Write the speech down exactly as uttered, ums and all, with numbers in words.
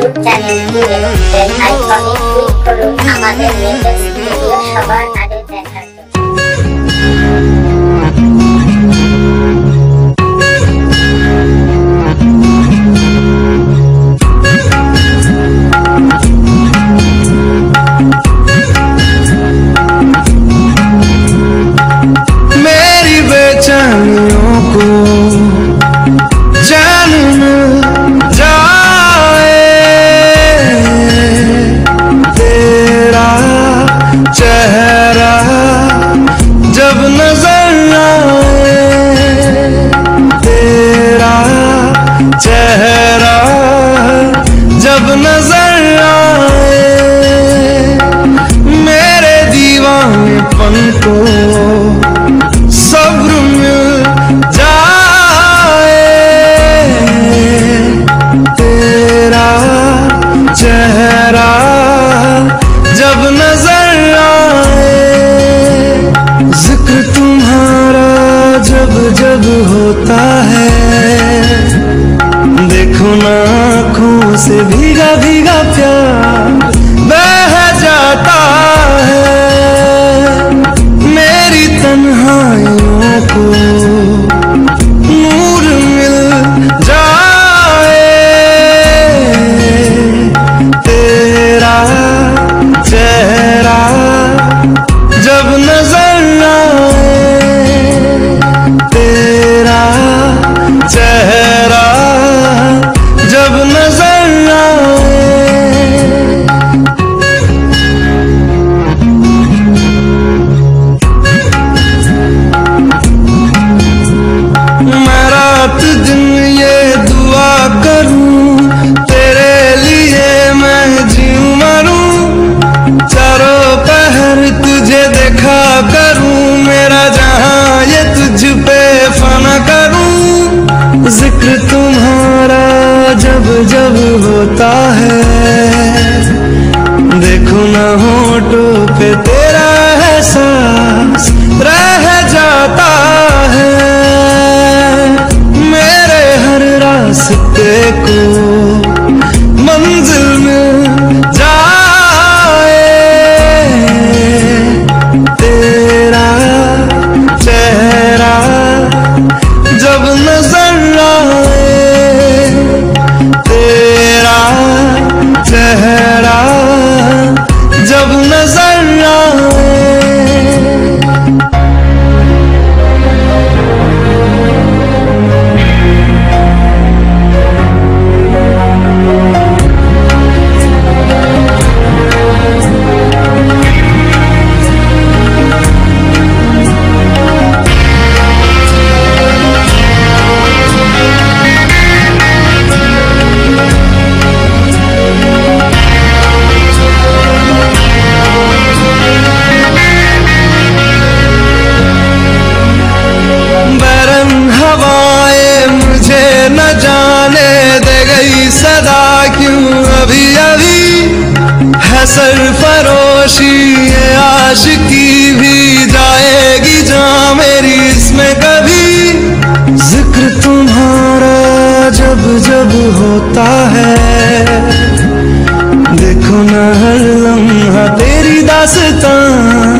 YouTube channel জুড়ে bell আইকনে click করুন আমাদের লেটেস্ট ভিডিও সবার আগে দেখার जন্য। मेरी बेचैनियों को चैन मिल जाए, तेरा चेहरा जब नजर आए, तेरा चेहरा जब नजर आए, मेरे दीवानेपन को सब्र मिल जाए, तेरा चेहरा जब नजर आए, जिक्र तुम्हारा जब जब होता है, देखो ना आँखों से भीगा भीगा प्यार बह जाता है, मेरी तन्हाइयों को नूर मिल जाए, तेरा चेहरा जब नजर आए, तेरा चेहरा जब नजर आए। मैं रात दिन ये दुआ करूं, तेरे लिए मैं जीऊं मरूं, चारों पहर तुझे देखा करूं, मेरा जहां ये तुझ पे फना करूं, जिक्र तुम्हारा जब जब होता है, देखो ना होठों पे तेरा एहसास रह जाता है, मेरे हर रास्ते को मंजिल मिल जाए, तेरा चेहरा जब नजर आए, तेरा चेहरा जब नजर आए। न जाने दे गई सदा क्यों अभी अभी, है सरफरोशी ये आशिकी भी जाएगी जहाँ मेरी इसमें कभी, जिक्र तुम्हारा जब जब होता है, देखो ना हर लम्हा तेरी दास्तां